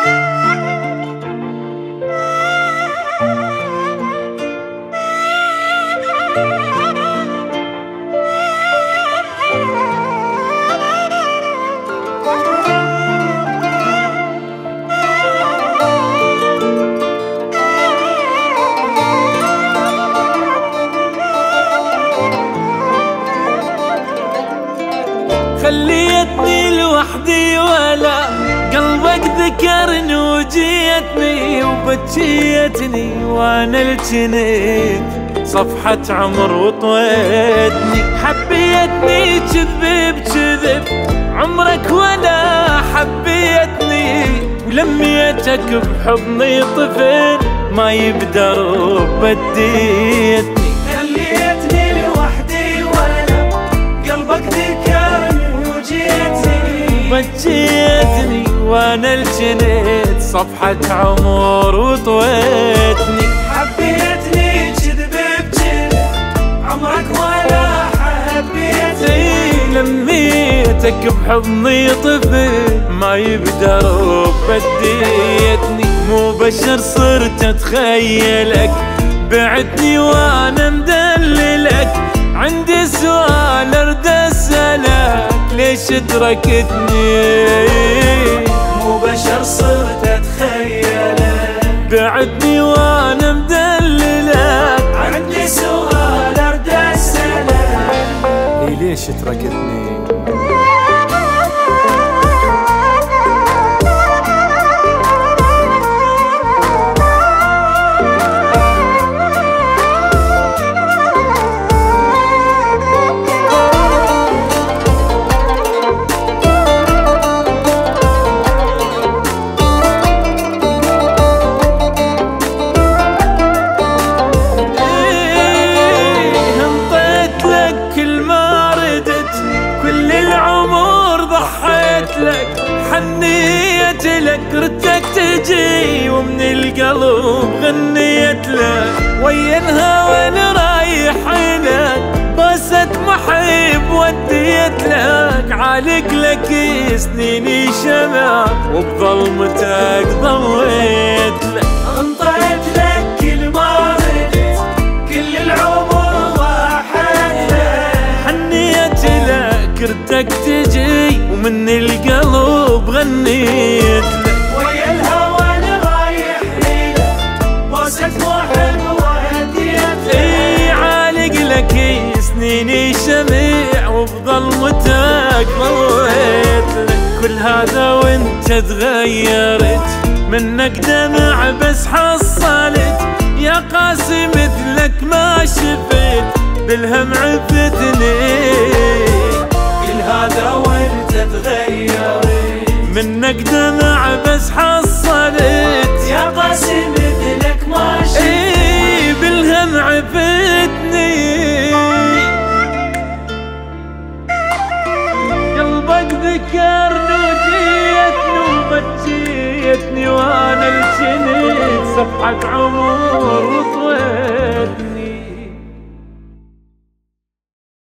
خليتني لوحدي ولا قلبك ذكرني وجيتني وبكيتني وانا الجنيت صفحة عمر وطويتني. حبيتني كذب بكذب عمرك ولا حبيتني ولميتك بحضني طفل ما يقدر بديتني. خليتني لوحدي ولا قلبك ذكرني بكيتني وانا الجنيت صفحة عمر وطويتني. حبيتني كذب بكذب عمرك ولا حبيتني لميتك بحضني طفل ما يقدر بديتني. مو بشر صرت اتخيلك بعدني وانا مدللك عندي سؤال ارد اسالك ليش تركتني. مو بشر صرت اتخيلك بعدني وانا مدللك عندي سؤال ارد اسالك ليش تركتني. حنيت لك ردك تجي ومن القلب غنيت لك ويا الهوى اللي رايح لك بوسة محب وديت لك عالق لك سنيني شمع وبظلمتك ضويت لك. انطيت لك كل ما ردت كل العمر واحد لك. حنيت لك ردك تجي ومن القلب غنيت لك ويا الهوى اللي رايح لك بوسة محب وديت لك عالق لك سنيني شمع وبظلمتك ضويت لك. كل هذا وانت تغيرت منك دمع بس حصلت يا قاسي مثلك ما شفت بالهم عفتني. كل هذا وانت تغيرت منك دمع بس حصلت يا قاسي مثلك ما شفت بالهم عفتني. قلبك ذكرني وجيتني وبكيتني وانا الجنيت صفحة عمر